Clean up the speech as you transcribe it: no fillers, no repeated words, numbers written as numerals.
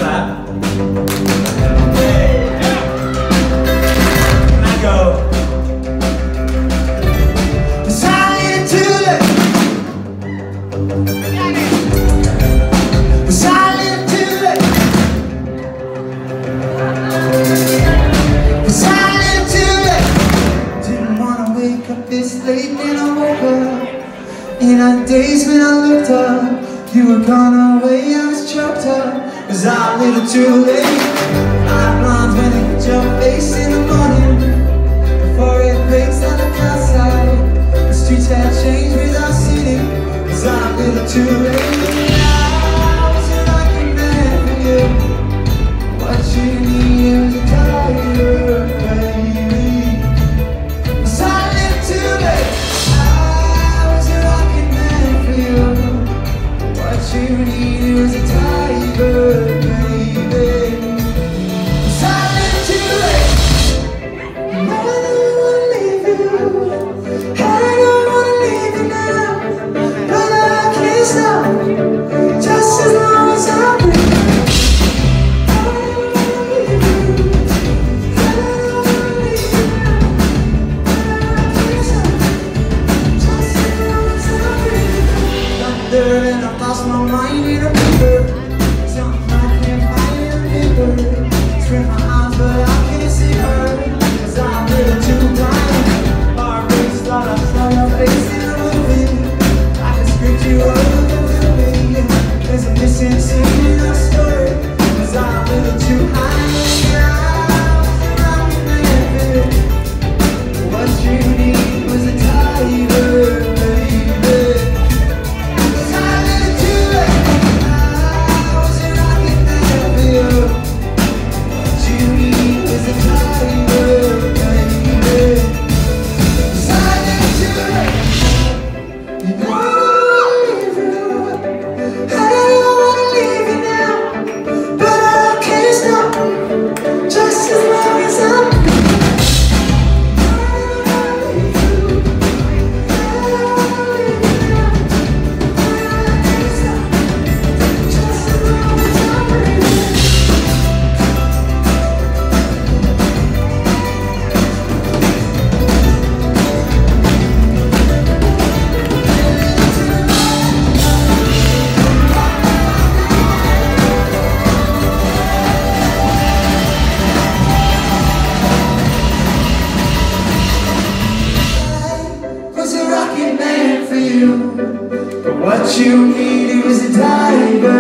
clap. Hey, yeah. And I go. Was I a little too late? Was I a little too late? Was I a little too late? Didn't wanna wake up this late, then I woke up. In our days when I looked up, you were gone away, I was choked up. Was I a little too late? Five lines when it hit your face in the morning. Before it breaks down the outside, the streets have changed without seeing. Was I a little too late? I was a Rocketman for you. What you need was a tiger, baby. Was I a little too late? I was a Rocketman for you. What you need was a tiger, baby. Was I a little too late? I don't wanna leave you. I don't wanna leave you now, but I can't stop. Just as long as I breathe. I don't wanna leave you. I don't wanna leave you now, but I can't stop. Just as long as I breathe. Got there and I lost my mind in a river. Something I can't find in a river. Scream my eyes but I can't see her, 'cause I'm a little too blind. Heart race, thought I saw your face in a movie. I can script you over the movie. There's a missing scene in our story, 'cause I'm a little too high. What you need was a tiger, baby. Was I a little too late? I was a Rocketman for you. What you need was a tiger, baby. Was I a little too late? You know I don't wanna leave you. I don't wanna leave you now, but I can't stop. Just as long as I'm was a Rocketman for you, but what you needed was a tiger.